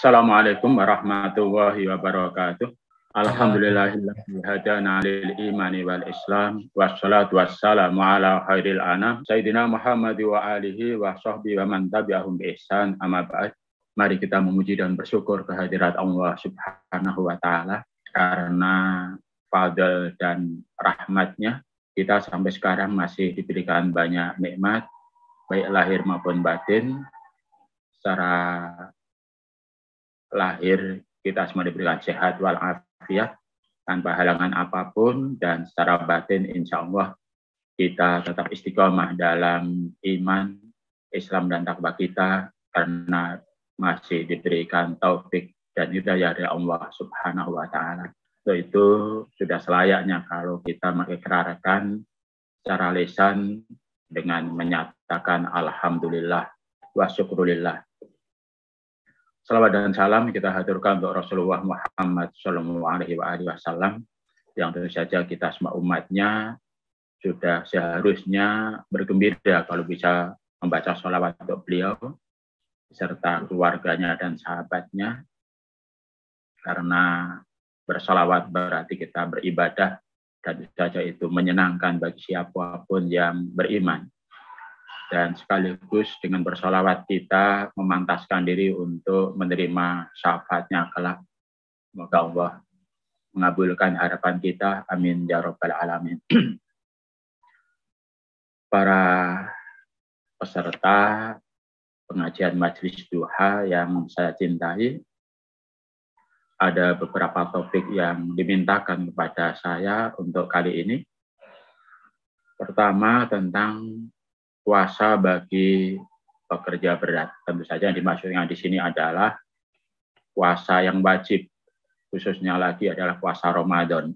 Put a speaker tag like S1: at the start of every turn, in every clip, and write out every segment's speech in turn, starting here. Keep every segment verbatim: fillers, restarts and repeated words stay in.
S1: Assalamualaikum warahmatullahi wabarakatuh. Alhamdulillahilladzi hadana lil imani wal islam wassalatu wassalamu ala khairil anam sayyidina Muhammad wa alihi wa sahbihi wa man tabi'ahum bi ihsan amma ba'd. Mari kita memuji dan bersyukur kehadirat Allah Subhanahu wa taala karena fadl dan rahmatnya kita sampai sekarang masih diberikan banyak nikmat baik lahir maupun batin. Secara lahir kita semua diberikan sehat walafiat tanpa halangan apapun, dan secara batin insya Allah kita tetap istiqomah dalam iman, Islam dan takwa kita karena masih diberikan taufik dan hidayah dari Allah Subhanahu wa taala. Itu sudah selayaknya kalau kita mengikrarkan secara lisan dengan menyatakan alhamdulillah wa syukrulillah. Salawat dan salam kita haturkan untuk Rasulullah Muhammad Shallallahu Alaihi Wasallam yang tentu saja kita semua umatnya sudah seharusnya bergembira kalau bisa membaca salawat untuk beliau serta keluarganya dan sahabatnya, karena bersalawat berarti kita beribadah dan tentu saja itu menyenangkan bagi siapapun yang beriman. Dan sekaligus dengan bersolawat kita memantaskan diri untuk menerima syafaatnya kelak. Semoga Allah mengabulkan harapan kita. Amin ya rabbal alamin. Para peserta pengajian Majelis Duha yang saya cintai, ada beberapa topik yang dimintakan kepada saya untuk kali ini. Pertama tentang puasa bagi pekerja berat. Tentu saja yang dimaksudkan di sini adalah puasa yang wajib, khususnya lagi adalah puasa Ramadan.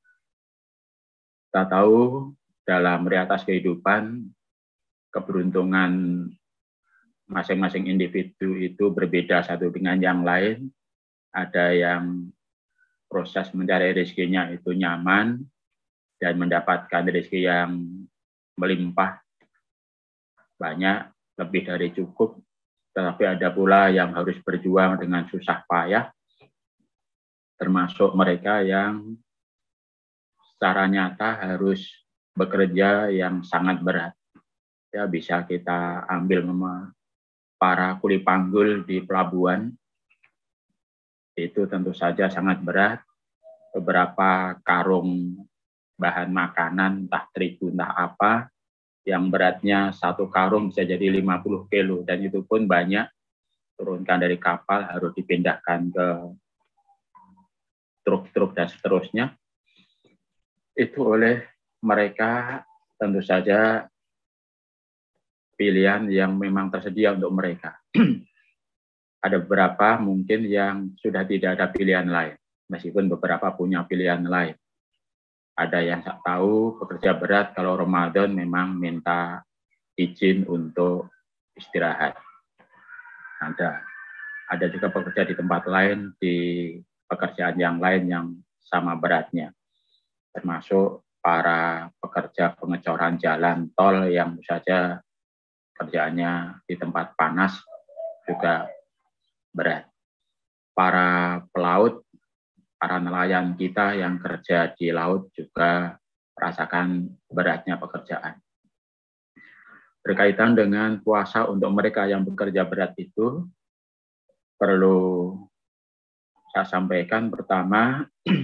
S1: Kita tahu dalam realitas kehidupan, keberuntungan masing-masing individu itu berbeda satu dengan yang lain. Ada yang proses mencari rezekinya itu nyaman dan mendapatkan rezeki yang melimpah, banyak, lebih dari cukup, tetapi ada pula yang harus berjuang dengan susah payah, termasuk mereka yang secara nyata harus bekerja yang sangat berat. Ya, bisa kita ambil para kuli panggul di pelabuhan, itu tentu saja sangat berat. Beberapa karung bahan makanan, entah terigu, entah apa, yang beratnya satu karung bisa jadi lima puluh kilo, dan itu pun banyak, turunkan dari kapal harus dipindahkan ke truk-truk dan seterusnya. Itu oleh mereka tentu saja pilihan yang memang tersedia untuk mereka. Ada beberapa mungkin yang sudah tidak ada pilihan lain, meskipun beberapa punya pilihan lain. Ada yang tak tahu pekerja berat kalau Ramadan memang minta izin untuk istirahat. Ada, ada juga pekerja di tempat lain, di pekerjaan yang lain yang sama beratnya. Termasuk para pekerja pengecoran jalan tol yang saja kerjaannya di tempat panas juga berat. Para pelaut, para nelayan kita yang kerja di laut juga merasakan beratnya pekerjaan. Berkaitan dengan puasa untuk mereka yang bekerja berat itu, perlu saya sampaikan pertama,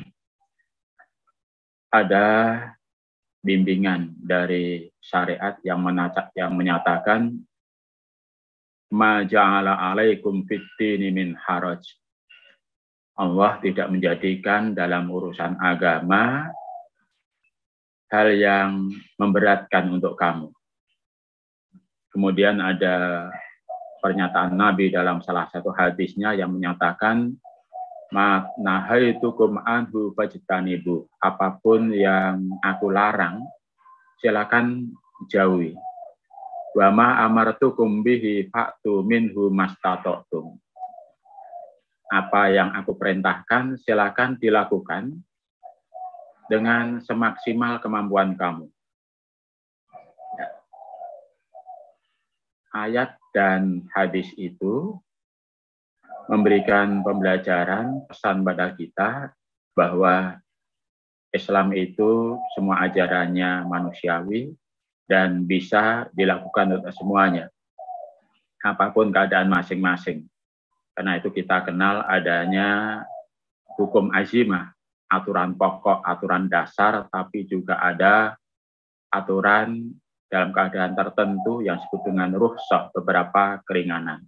S1: ada bimbingan dari syariat yang, menata, yang menyatakan ma ja'ala alaikum fid-dini min haraj. Allah tidak menjadikan dalam urusan agama hal yang memberatkan untuk kamu. Kemudian ada pernyataan Nabi dalam salah satu hadisnya yang menyatakan ma nahaitukum anhu fajtanibu. Apapun yang aku larang, silakan jauhi. Wa ma amartukum bihi fa'tu minhu mastata'tum. Apa yang aku perintahkan, silakan dilakukan dengan semaksimal kemampuan kamu. Ya. Ayat dan hadis itu memberikan pembelajaran, pesan pada kita bahwa Islam itu semua ajarannya manusiawi dan bisa dilakukan untuk semuanya, apapun keadaan masing-masing. Karena itu kita kenal adanya hukum azimah, aturan pokok, aturan dasar, tapi juga ada aturan dalam keadaan tertentu yang disebut dengan rukhsah, beberapa keringanan.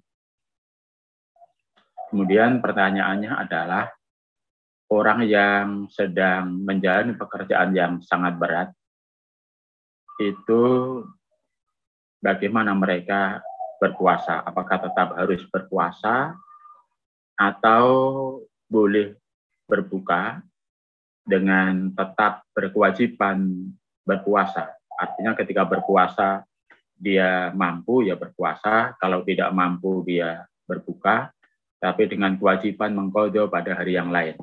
S1: Kemudian pertanyaannya adalah, orang yang sedang menjalani pekerjaan yang sangat berat, itu bagaimana mereka berpuasa? Apakah tetap harus berpuasa atau boleh berbuka dengan tetap berkewajiban berpuasa? Artinya ketika berpuasa dia mampu ya berpuasa, kalau tidak mampu dia berbuka, tapi dengan kewajiban mengqadha pada hari yang lain.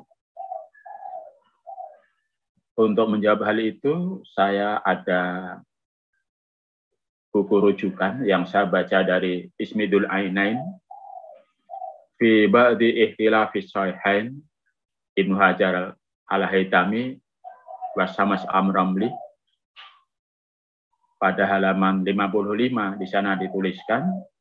S1: Untuk menjawab hal itu, saya ada buku rujukan yang saya baca dari Ismidul Ainain fi ba'di ikhtilafis sahihain Ibnu Hajar Al-Haytami wa Samas Amramli. Pada halaman lima puluh lima di sana dituliskan,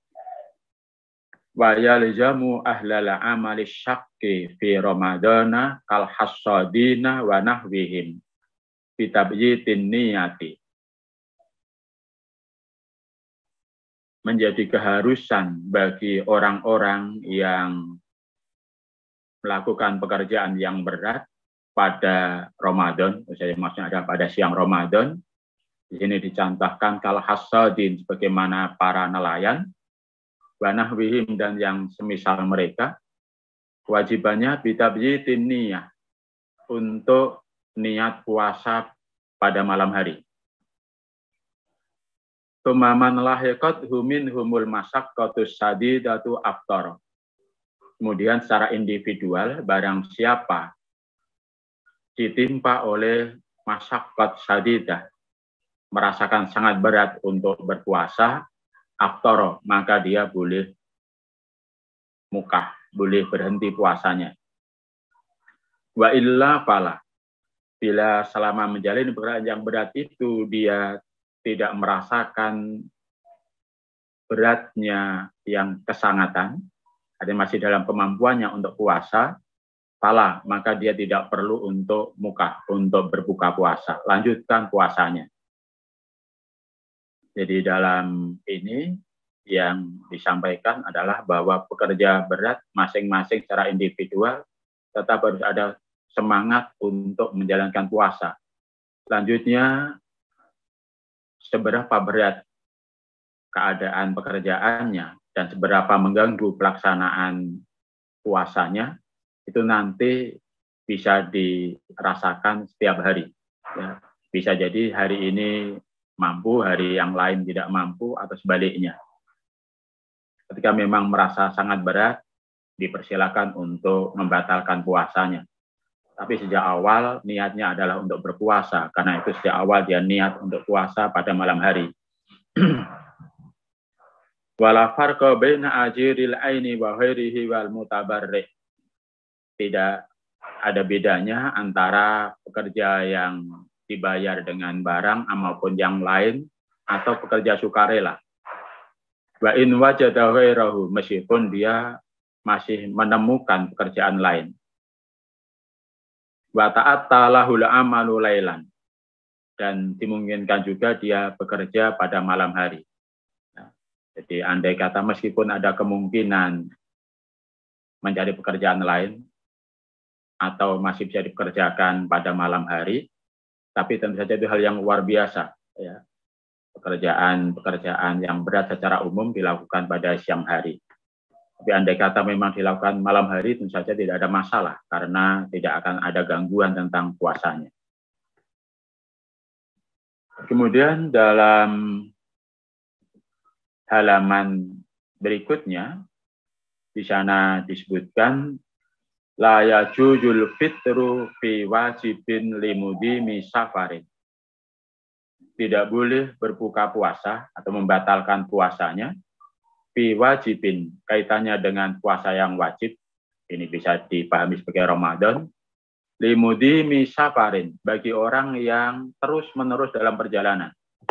S1: wa yalzamu ahlal amali syaqqi fi ramadana kal hasadina wa nahwihim fi tabyitin niyati. Menjadi keharusan bagi orang-orang yang melakukan pekerjaan yang berat pada Ramadan, maksudnya ada pada siang Ramadan. Di sini dicontohkan kal hasadin sebagaimana para nelayan, wa nahwihim dan yang semisal mereka, kewajibannya bitabyitin niyah, untuk niat puasa pada malam hari. Tumaman lahiqat humin humul masyaqqatus sadidatu aftar. Kemudian secara individual, barang siapa ditimpa oleh masyaqqat sadidah, merasakan sangat berat untuk berpuasa, aftara, maka dia boleh mukah, boleh berhenti puasanya. Wa illa fala, bila selama menjalani pekerjaan yang berat itu dia tidak merasakan beratnya yang kesangatan, ada masih dalam kemampuannya untuk puasa, fala, maka dia tidak perlu untuk mukah, untuk berbuka puasa, lanjutkan puasanya. Jadi dalam ini yang disampaikan adalah bahwa pekerja berat masing-masing secara individual tetap harus ada semangat untuk menjalankan puasa. Selanjutnya, seberapa berat keadaan pekerjaannya dan seberapa mengganggu pelaksanaan puasanya, itu nanti bisa dirasakan setiap hari. Ya, bisa jadi hari ini mampu, hari yang lain tidak mampu, atau sebaliknya. Ketika memang merasa sangat berat, dipersilakan untuk membatalkan puasanya. Tapi sejak awal niatnya adalah untuk berpuasa, karena itu sejak awal dia niat untuk puasa pada malam hari. Wala farqa baina ajiril aini wa ghairihi wal mutabarri. Tidak ada bedanya antara pekerja yang dibayar dengan barang maupun yang lain, atau pekerja sukarela. Wa in wajada ghairahu, meskipun dia masih menemukan pekerjaan lain. Wa ta'atta lahul amalu lailan, dan dimungkinkan juga dia bekerja pada malam hari. Nah, jadi andai kata meskipun ada kemungkinan mencari pekerjaan lain atau masih bisa dikerjakan pada malam hari, tapi tentu saja itu hal yang luar biasa, ya. Pekerjaan-pekerjaan yang berat secara umum dilakukan pada siang hari. Tapi andai kata memang dilakukan malam hari, tentu saja tidak ada masalah, karena tidak akan ada gangguan tentang puasanya. Kemudian dalam halaman berikutnya, di sana disebutkan, la yajuzul fitru fi wajibin limudimi safarin. Tidak boleh berbuka puasa atau membatalkan puasanya fi wajibin, kaitannya dengan puasa yang wajib, ini bisa dipahami sebagai Ramadan. Limudi misafarin, bagi orang yang terus-menerus dalam perjalanan.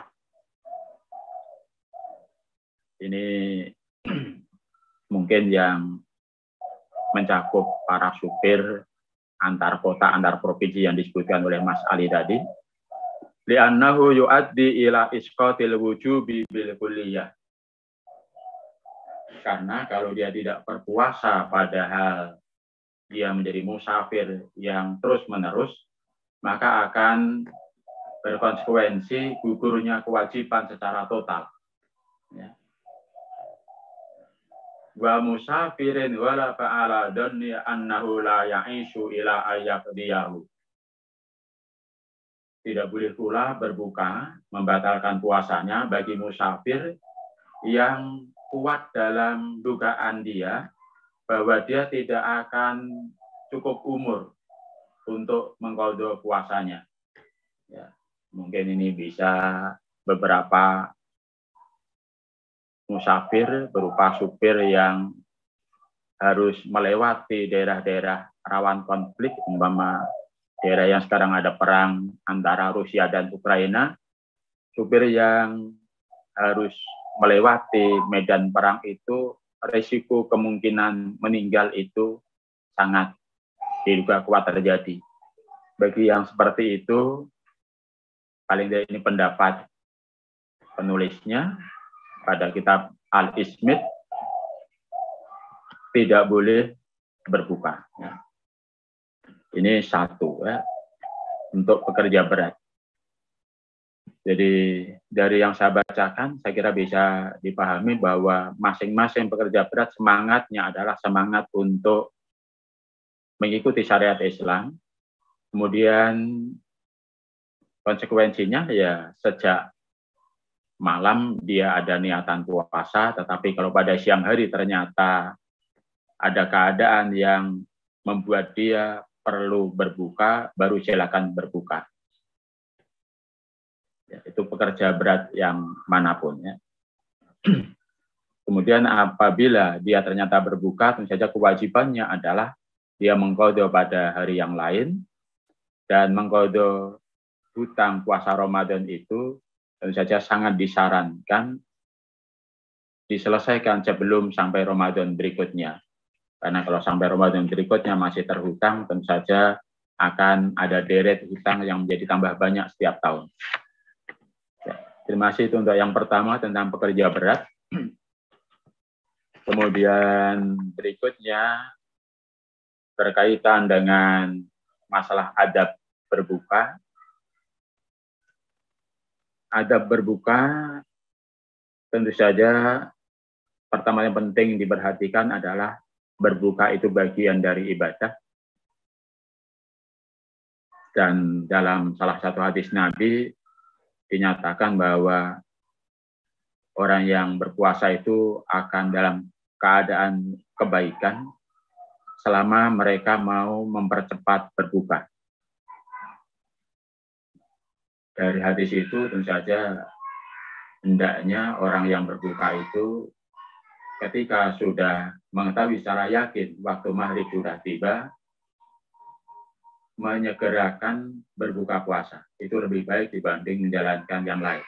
S1: Ini mungkin yang mencakup para supir antar kota, antar provinsi yang disebutkan oleh Mas Ali tadi. Li'annahu yu'addi ila isqatil wujubi bil kulliyah. Karena kalau dia tidak berpuasa padahal dia menjadi musafir yang terus-menerus, maka akan berkonsekuensi gugurnya kewajiban secara total. Ya. Wa musafirin wala fa'ala dhanni annahu la ya'ishu ila ayyaqdiyahu. Tidak boleh pula berbuka, membatalkan puasanya bagi musafir yang kuat dalam dugaan dia bahwa dia tidak akan cukup umur untuk mengqadha puasanya. Ya, mungkin ini bisa beberapa musafir berupa supir yang harus melewati daerah-daerah rawan konflik, umpama daerah yang sekarang ada perang antara Rusia dan Ukraina, supir yang harus melewati medan perang itu, risiko kemungkinan meninggal itu sangat diduga kuat terjadi. Bagi yang seperti itu, paling tidak ini pendapat penulisnya pada kitab Al-Ismit, tidak boleh berbuka. Ya. Ini satu, ya, untuk pekerja berat. Jadi dari yang saya bacakan, saya kira bisa dipahami bahwa masing-masing pekerja berat semangatnya adalah semangat untuk mengikuti syariat Islam. Kemudian konsekuensinya ya sejak malam dia ada niatan puasa, tetapi kalau pada siang hari ternyata ada keadaan yang membuat dia perlu berbuka, baru silakan berbuka. Ya, itu pekerja berat yang manapun. Ya. Kemudian apabila dia ternyata berbuka, tentu saja kewajibannya adalah dia mengqadha pada hari yang lain, dan mengqadha hutang puasa Ramadan itu tentu saja sangat disarankan diselesaikan sebelum sampai Ramadan berikutnya. Karena kalau sampai Ramadan berikutnya masih terhutang, tentu saja akan ada deret hutang yang menjadi tambah banyak setiap tahun. Ya, terima kasih itu untuk yang pertama tentang pekerja berat. Kemudian berikutnya berkaitan dengan masalah adab berbuka. Adab berbuka tentu saja pertama yang penting diperhatikan adalah berbuka itu bagian dari ibadah. Dan dalam salah satu hadis Nabi dinyatakan bahwa orang yang berpuasa itu akan dalam keadaan kebaikan selama mereka mau mempercepat berbuka. Dari hadis itu tentu saja hendaknya orang yang berbuka itu ketika sudah mengetahui secara yakin waktu maghrib sudah tiba, menyegerakan berbuka puasa. Itu lebih baik dibanding menjalankan yang lain.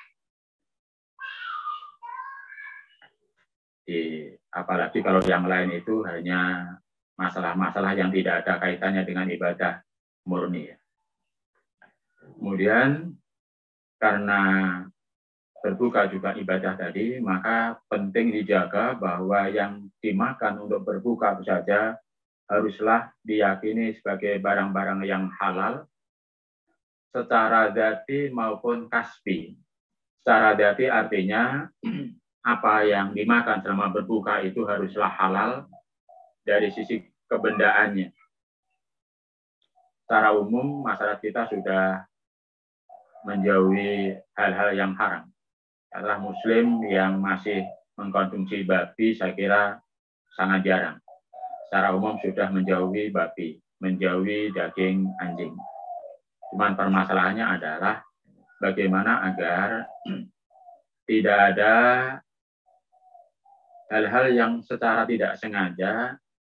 S1: Di, apalagi kalau yang lain itu hanya masalah-masalah yang tidak ada kaitannya dengan ibadah murni. Kemudian karena berbuka juga ibadah tadi, maka penting dijaga bahwa yang dimakan untuk berbuka saja haruslah diyakini sebagai barang-barang yang halal secara dzati maupun kasbi. Secara dzati artinya apa yang dimakan selama berbuka itu haruslah halal dari sisi kebendaannya. Secara umum masyarakat kita sudah menjauhi hal-hal yang haram. Adalah Muslim yang masih mengkonsumsi babi, saya kira sangat jarang. Secara umum sudah menjauhi babi, menjauhi daging anjing. Cuman permasalahannya adalah bagaimana agar tidak ada hal-hal yang secara tidak sengaja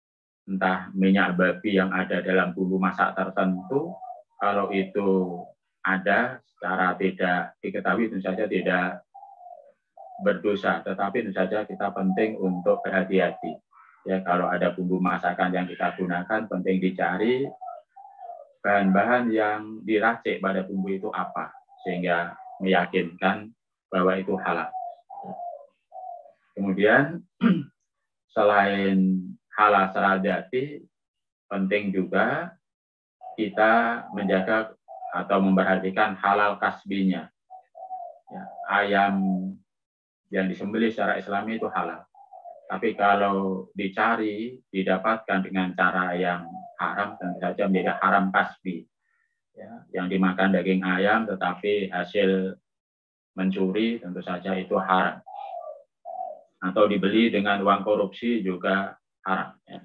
S1: entah minyak babi yang ada dalam bumbu masak tertentu, kalau itu ada secara tidak diketahui tentu saja tidak berdosa, tetapi tentu saja kita penting untuk berhati-hati. Ya, kalau ada bumbu masakan yang kita gunakan, penting dicari bahan-bahan yang diracik pada bumbu itu apa, sehingga meyakinkan bahwa itu halal. Kemudian, selain halal secara zati, penting juga kita menjaga atau memperhatikan halal kasbinya. Ya, ayam yang disembelih secara Islami itu halal. Tapi kalau dicari, didapatkan dengan cara yang haram, tentu saja menjadi haram kasbi. Ya, yang dimakan daging ayam, tetapi hasil mencuri, tentu saja itu haram. Atau dibeli dengan uang korupsi juga haram. Ya.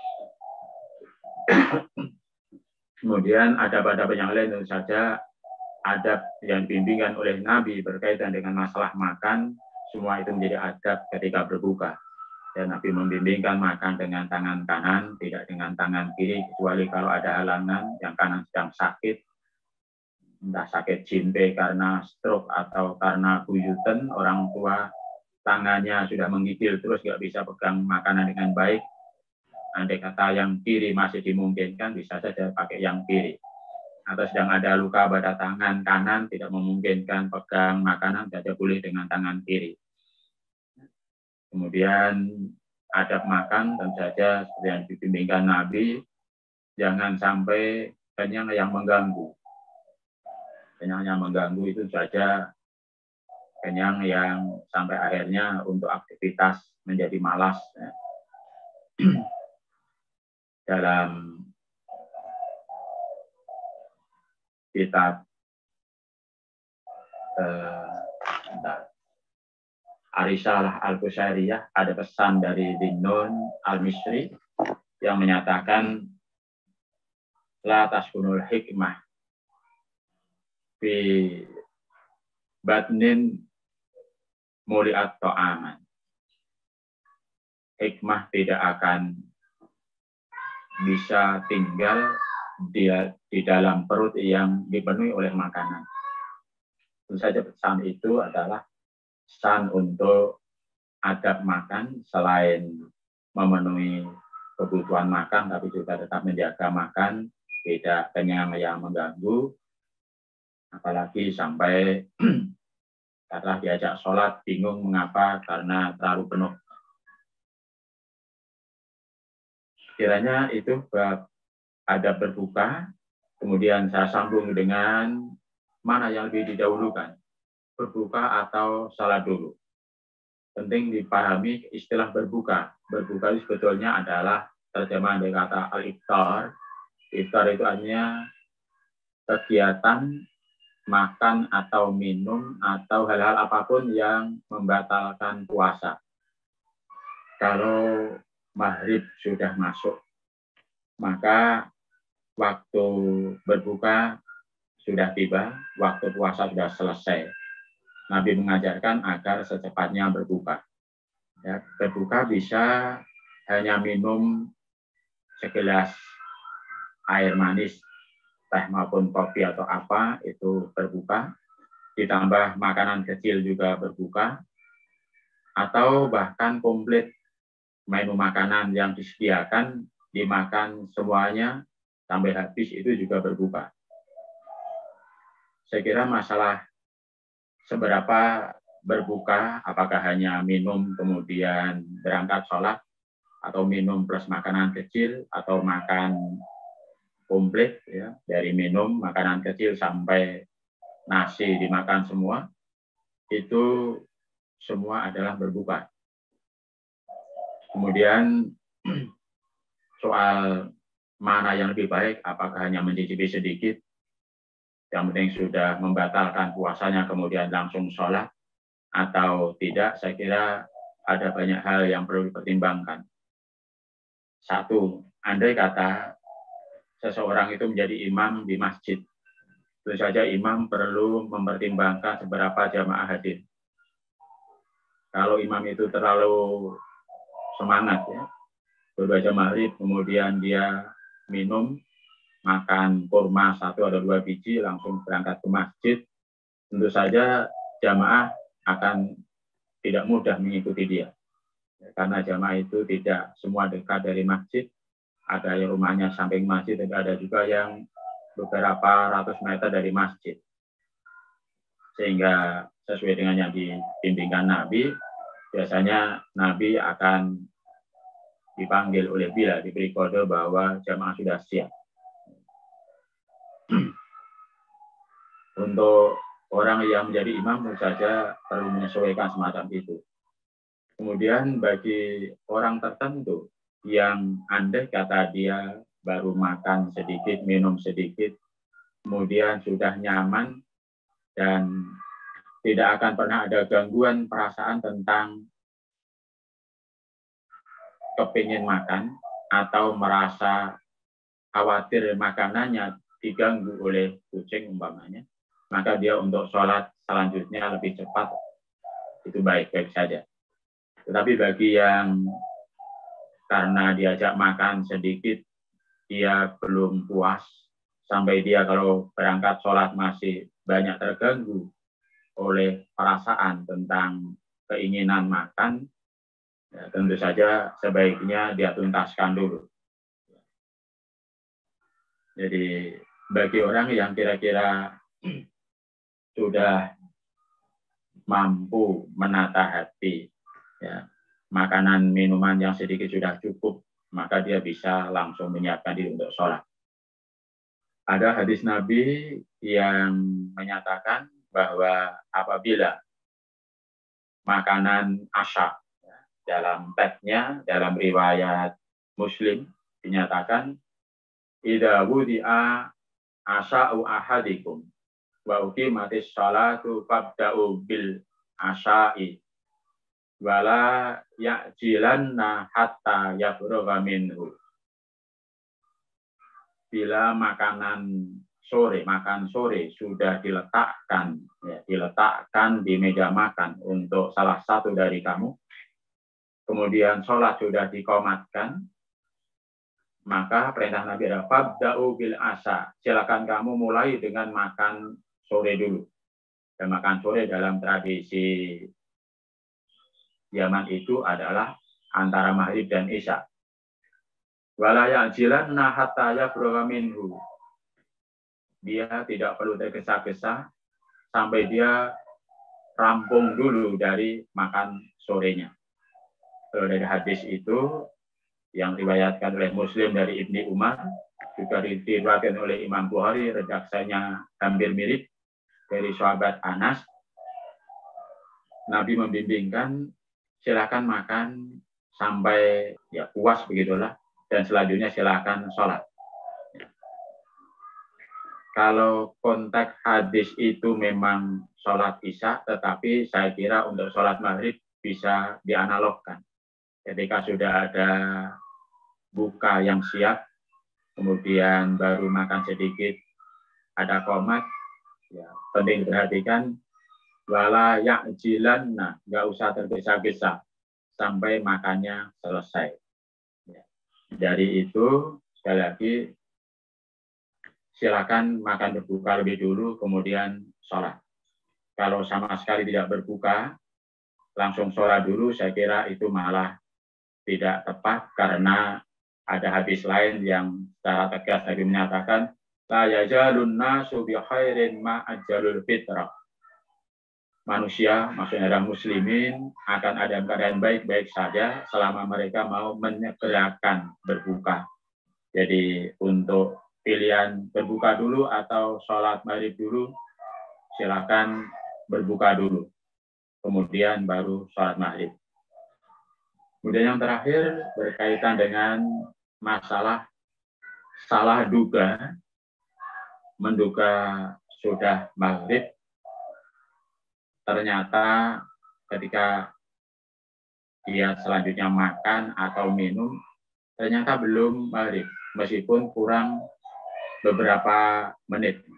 S1: Kemudian adab-adab yang lain tentu saja adab yang dibimbingkan oleh Nabi berkaitan dengan masalah makan, semua itu menjadi adab ketika berbuka. Dan Nabi membimbingkan makan dengan tangan kanan, tidak dengan tangan kiri, kecuali kalau ada halangan, yang kanan sedang sakit, entah sakit jimpe karena stroke atau karena buyutan, orang tua tangannya sudah menggigil terus nggak bisa pegang makanan dengan baik. Andai kata yang kiri masih dimungkinkan, bisa saja pakai yang kiri. Atau sedang ada luka pada tangan kanan, tidak memungkinkan pegang makanan, saja boleh dengan tangan kiri. Kemudian adab makan tentu saja seperti yang dibimbingkan Nabi, jangan sampai kenyang yang mengganggu. Kenyang yang mengganggu itu saja kenyang yang sampai akhirnya untuk aktivitas menjadi malas. Ya. Dalam kitab eh, Arisalah Al-Qusairiyah ada pesan dari Dinnun Al-Misri yang menyatakan la taskunul hikmah fi batnin muliat to'aman. Hikmah tidak akan bisa tinggal di, di dalam perut yang dipenuhi oleh makanan. Tentu saja pesan itu adalah pesan untuk adab makan, selain memenuhi kebutuhan makan, tapi juga tetap menjaga makan, tidak kenyang yang mengganggu, apalagi sampai setelah diajak sholat, bingung mengapa karena terlalu penuh. Kiranya itu bab adab berbuka, kemudian saya sambung dengan mana yang lebih didahulukan, berbuka atau salat dulu. Penting dipahami istilah berbuka. Berbuka itu sebetulnya adalah terjemahan dari kata al-iftar. Iftar itu hanya kegiatan makan atau minum atau hal-hal apapun yang membatalkan puasa. Kalau maghrib sudah masuk, maka waktu berbuka sudah tiba, waktu puasa sudah selesai. Nabi mengajarkan agar secepatnya berbuka. Ya, berbuka bisa hanya minum segelas air manis, teh maupun kopi atau apa, itu berbuka. Ditambah makanan kecil juga berbuka. Atau bahkan komplit menu makanan yang disediakan, dimakan semuanya sampai habis, itu juga berbuka. Saya kira masalah seberapa berbuka, apakah hanya minum kemudian berangkat sholat, atau minum plus makanan kecil, atau makan komplit, ya, dari minum, makanan kecil sampai nasi dimakan semua, itu semua adalah berbuka. Kemudian soal mana yang lebih baik, apakah hanya mencicipi sedikit, yang penting sudah membatalkan puasanya kemudian langsung sholat, atau tidak, saya kira ada banyak hal yang perlu dipertimbangkan. Satu, andai kata seseorang itu menjadi imam di masjid, tentu saja imam perlu mempertimbangkan seberapa jamaah hadir. Kalau imam itu terlalu semangat, ya, baru aja maghrib, kemudian dia minum, makan kurma satu atau dua biji, langsung berangkat ke masjid, tentu saja jamaah akan tidak mudah mengikuti dia. Karena jamaah itu tidak semua dekat dari masjid, ada yang rumahnya samping masjid, dan ada juga yang beberapa ratus meter dari masjid. Sehingga sesuai dengan yang dibimbingkan Nabi, biasanya Nabi akan dipanggil oleh Bilal, diberi kode bahwa jamaah sudah siap. Untuk orang yang menjadi imam tentu saja perlu menyesuaikan semacam itu. Kemudian bagi orang tertentu yang andai kata dia baru makan sedikit, minum sedikit, kemudian sudah nyaman dan tidak akan pernah ada gangguan perasaan tentang kepingin makan atau merasa khawatir makanannya diganggu oleh kucing umpamanya, maka dia untuk sholat selanjutnya lebih cepat, itu baik-baik saja. Tetapi bagi yang karena diajak makan sedikit, dia belum puas, sampai dia kalau berangkat sholat masih banyak terganggu oleh perasaan tentang keinginan makan, ya, tentu saja sebaiknya dia tuntaskan dulu. Jadi bagi orang yang kira-kira sudah mampu menata hati, ya, makanan minuman yang sedikit sudah cukup, maka dia bisa langsung menyiapkan diri untuk sholat. Ada hadis Nabi yang menyatakan bahwa apabila makanan asya, ya, dalam teksnya, dalam riwayat Muslim dinyatakan, idza wudi'a asya'u ahadikum wa uqimatis sholatu fabda'u bil asya'i wala ya'jilanna hatta yafrugha minhu. Bila makanan sore, makan sore sudah diletakkan, ya, diletakkan di meja makan untuk salah satu dari kamu, kemudian sholat sudah dikomatkan, maka perintah Nabi adalah fabda'u bil asya, silakan kamu mulai dengan makan sore dulu. Dan makan sore dalam tradisi Yaman itu adalah antara maghrib dan isya. Wala ya'jilanna hatta yafrugha minhu. Dia tidak perlu tergesa-gesa sampai dia rampung dulu dari makan sorenya. Kalau dari hadis itu yang diriwayatkan oleh Muslim dari Ibni Umar, juga diriwayatkan oleh Imam Bukhari, redaksinya hampir mirip dari sahabat Anas, Nabi membimbingkan silakan makan sampai ya puas begitulah, dan selanjutnya silakan sholat. Kalau konteks hadis itu memang sholat isya, tetapi saya kira untuk sholat maghrib bisa dianalogkan. Ketika sudah ada buka yang siap, kemudian baru makan sedikit, ada qomat, ya, penting diperhatikan, wala ya'jilanna, nggak usah tergesa-gesa sampai makannya selesai. Ya. Dari itu, sekali lagi, silakan makan berbuka lebih dulu, kemudian sholat. Kalau sama sekali tidak berbuka, langsung sholat dulu, saya kira itu malah tidak tepat, karena ada hadis lain yang secara tegas Nabi menyatakan, la yazalun nasu bi khairin ma ajalul fitrah. Manusia, maksudnya adalah muslimin, akan ada keadaan baik-baik saja selama mereka mau menyegerakan berbuka. Jadi untuk pilihan berbuka dulu atau sholat maghrib dulu, silakan berbuka dulu, kemudian baru sholat maghrib. Kemudian yang terakhir berkaitan dengan masalah salah duga, menduga sudah maghrib, ternyata ketika dia selanjutnya makan atau minum, ternyata belum maghrib, meskipun kurang beberapa menit.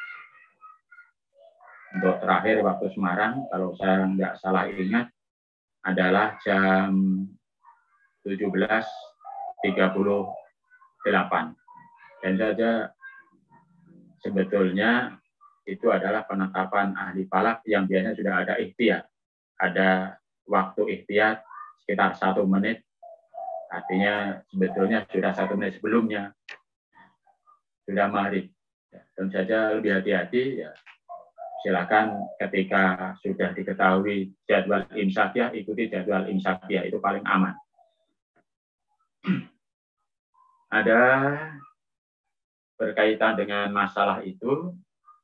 S1: Untuk terakhir waktu Semarang, kalau saya nggak salah ingat, adalah jam tujuh belas tiga puluh delapan. Dan saja sebetulnya itu adalah penetapan ahli falak yang biasanya sudah ada ikhtiar. Ada waktu ikhtiar sekitar satu menit, artinya sebetulnya sudah satu menit sebelumnya sudah maghrib. Ya, tentu saja lebih hati-hati, ya, silakan ketika sudah diketahui jadwal imsakiyah, ikuti jadwal imsakiyah, itu paling aman. Ada berkaitan dengan masalah itu,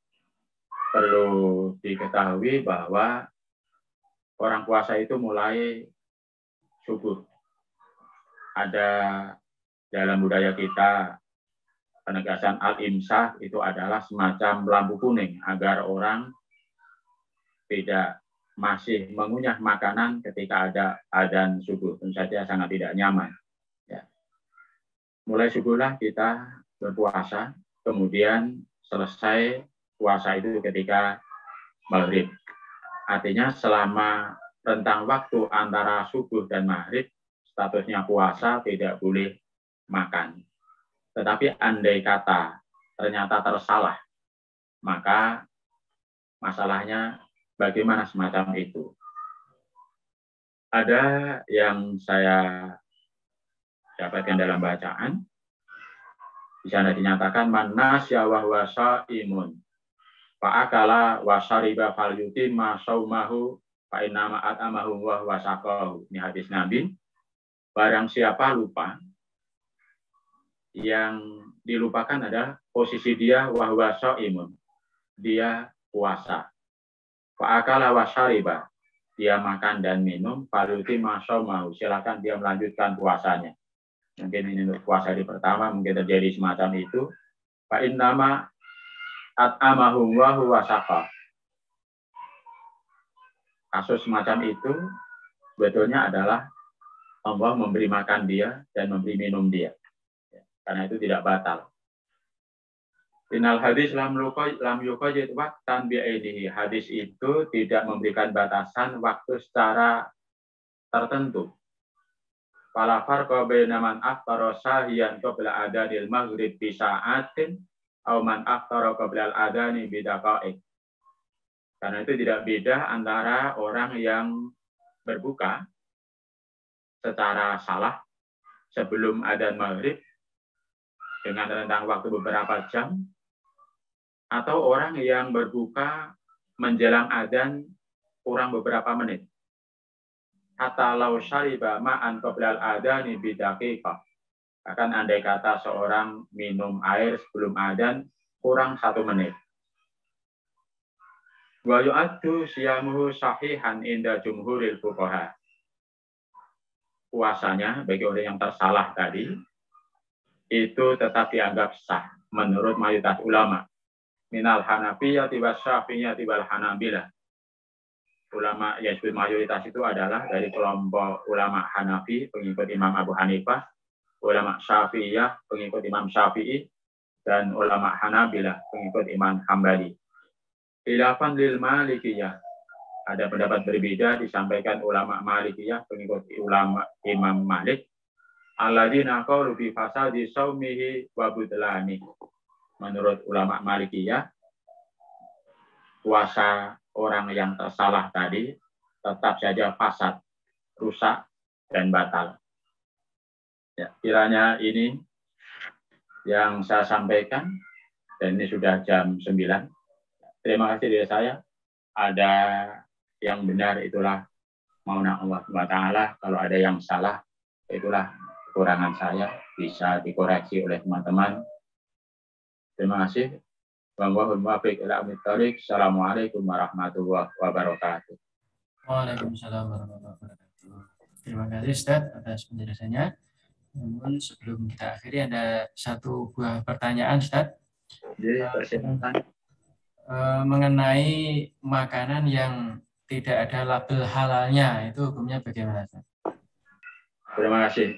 S1: perlu diketahui bahwa orang puasa itu mulai subuh. Ada dalam budaya kita, penegasan al-imsak itu adalah semacam lampu kuning agar orang tidak masih mengunyah makanan ketika ada adzan subuh. Tentu saja sangat tidak nyaman. Ya. Mulai subuhlah kita berpuasa, kemudian selesai puasa itu ketika maghrib. Artinya selama rentang waktu antara subuh dan maghrib, statusnya puasa, tidak boleh makan. Tetapi andai kata ternyata tersalah, maka masalahnya bagaimana semacam itu. Ada yang saya dapatkan dalam bacaan, di sana dinyatakan man nasya wa huwa shaimun fa akala wa syariba fal yutimma shaumahu fa inna ma at'amahu wa huwa saqahu. Ini hadis Nabi. Barang siapa lupa, yang dilupakan adalah posisi dia wa huwa shaimun, dia puasa. Fa akala wa syariba, dia makan dan minum, fal yutimma shaumahu, silakan dia melanjutkan puasanya. Mungkin ini untuk puasa di pertama mungkin terjadi semacam itu. Fa inna ma at'amahum wa huwa saqah. Kasus semacam itu sebetulnya adalah Allah memberi makan dia dan memberi minum dia. Karena itu tidak batal. Innal hadis lam luqay lam yuqayyid waqtan bi'ainihi. Hadis itu tidak memberikan batasan waktu secara tertentu. Fala farqa baina man aftara sahiyan qabla adanil maghrib bi sa'atin aw man aftara qabla al-adani bi daqa'iq. Karena itu tidak beda antara orang yang berbuka secara salah sebelum adzan maghrib dengan rentang waktu beberapa jam, atau orang yang berbuka menjelang adzan kurang beberapa menit. Hatta law syariba ma'an qabla al-adani bi daqiqah. Bahkan andai kata seorang minum air sebelum adzan kurang satu menit. Wa yu'addu siyamuhu sahihan inda jumhuril fuqaha. Puasanya bagi orang yang tersalah tadi itu tetap dianggap sah menurut mayoritas ulama. Minal Hanafiyyati wasyafi'iyyati wal Hanabilah. Ulama yang disebut mayoritas itu adalah dari kelompok ulama Hanafi, pengikut Imam Abu Hanifah, ulama Syafi'iyah, pengikut Imam Syafi'i, dan ulama Hanabilah, pengikut Imam Hambali. Khilafan lil Malikiyah. Ada pendapat berbeda disampaikan ulama Malikiyah, pengikut ulama Imam Malik. Alladzina qalu bi fasadi saumihi wa butlani. Menurut ulama Malikiyah, puasa orang yang tersalah tadi tetap saja fasad, rusak dan batal. Ya, kiranya ini yang saya sampaikan, dan ini sudah jam sembilan. Terima kasih dari saya. Ada yang benar itulah mauna Allah subhanahu wa taala. Kalau ada yang salah itulah kekurangan saya, bisa dikoreksi oleh teman-teman. Terima kasih. Assalamualaikum warahmatullahi wabarakatuh.
S2: Waalaikumsalam warahmatullahi wabarakatuh. Terima kasih Ustaz atas penjelasannya. Namun sebelum kita akhiri ada satu buah pertanyaan Ustaz.
S1: Jadi persilakan.
S2: Uh, mengenai makanan yang tidak ada label halalnya, itu hukumnya bagaimana Ustaz?
S1: Terima kasih.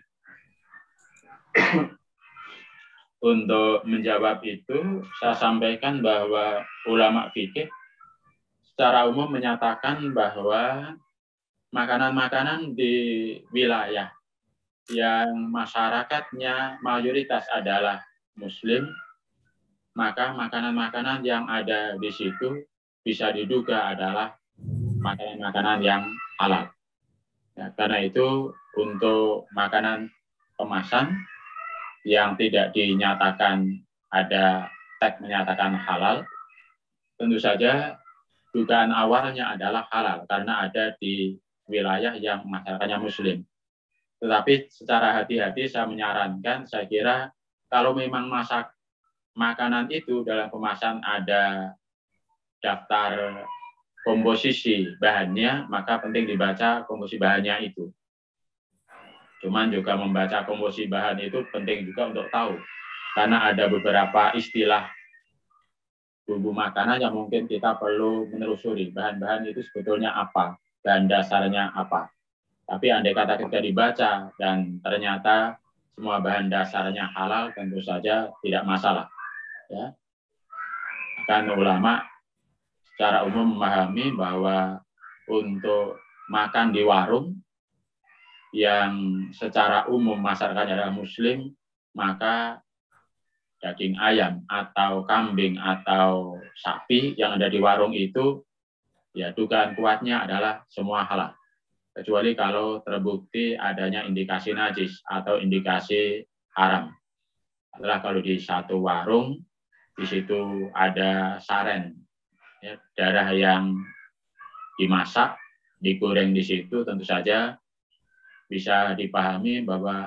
S1: Untuk menjawab itu, saya sampaikan bahwa ulama fikih secara umum menyatakan bahwa makanan-makanan di wilayah yang masyarakatnya mayoritas adalah Muslim, maka makanan-makanan yang ada di situ bisa diduga adalah makanan-makanan yang halal. Ya, karena itu untuk makanan kemasan yang tidak dinyatakan ada tag menyatakan halal, tentu saja dugaan awalnya adalah halal karena ada di wilayah yang masyarakatnya Muslim. Tetapi secara hati-hati saya menyarankan, saya kira kalau memang masak makanan itu dalam kemasan ada daftar komposisi bahannya, maka penting dibaca komposisi bahannya itu. Cuman juga membaca komposisi bahan itu penting juga untuk tahu, karena ada beberapa istilah bumbu makanan yang mungkin kita perlu menelusuri bahan-bahan itu sebetulnya apa, bahan dasarnya apa. Tapi andai kata kita dibaca dan ternyata semua bahan dasarnya halal, tentu saja tidak masalah. Ya. Kan ulama secara umum memahami bahwa untuk makan di warung yang secara umum masyarakatnya adalah Muslim, maka daging ayam atau kambing atau sapi yang ada di warung itu, ya dugaan kuatnya adalah semua halal. Kecuali kalau terbukti adanya indikasi najis atau indikasi haram. Adalah kalau di satu warung, di situ ada saren, ya, darah yang dimasak, digoreng di situ, tentu saja bisa dipahami bahwa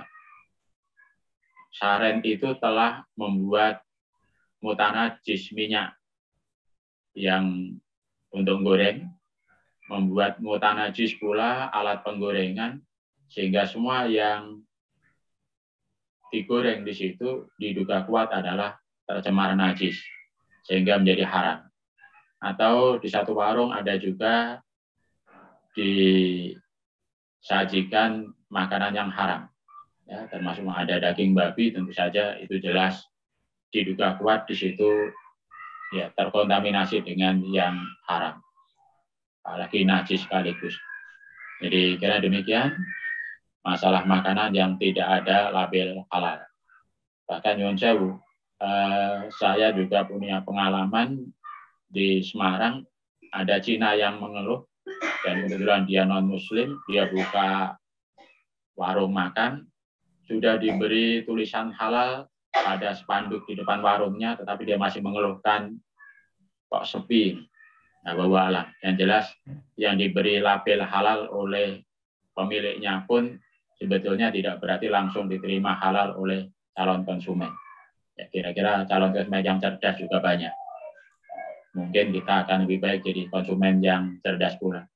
S1: saren itu telah membuat mutanajis minyak yang untuk goreng, membuat mutanajis pula alat penggorengan, sehingga semua yang digoreng di situ diduga kuat adalah tercemar najis, sehingga menjadi haram. Atau di satu warung ada juga disajikan makanan yang haram, ya, termasuk ada daging babi, tentu saja itu jelas diduga kuat di situ ya terkontaminasi dengan yang haram, apalagi najis sekaligus. Jadi kira demikian masalah makanan yang tidak ada label halal. Bahkan nyuwun sewu, eh, saya juga punya pengalaman di Semarang, ada Cina yang mengeluh, dan kebetulan dia non-Muslim, dia buka warung makan, sudah diberi tulisan halal, ada spanduk di depan warungnya, tetapi dia masih mengeluhkan kok sepi. Nah, bahwa alam. Yang jelas yang diberi label halal oleh pemiliknya pun sebetulnya tidak berarti langsung diterima halal oleh calon konsumen. Ya, kira-kira calon konsumen yang cerdas juga banyak. Mungkin kita akan lebih baik jadi konsumen yang cerdas pula.